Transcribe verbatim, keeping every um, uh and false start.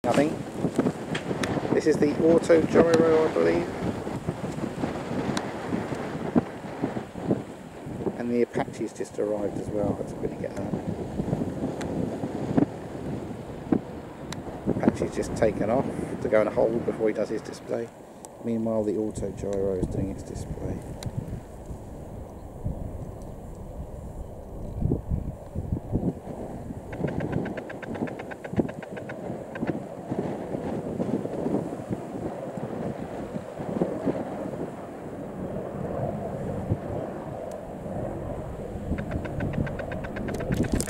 I think this is the AutoGyro, I believe, and the Apache's just arrived as well. I had to quickly get that. Apache's just taken off to go and hold before he does his display. Meanwhile, the AutoGyro is doing its display.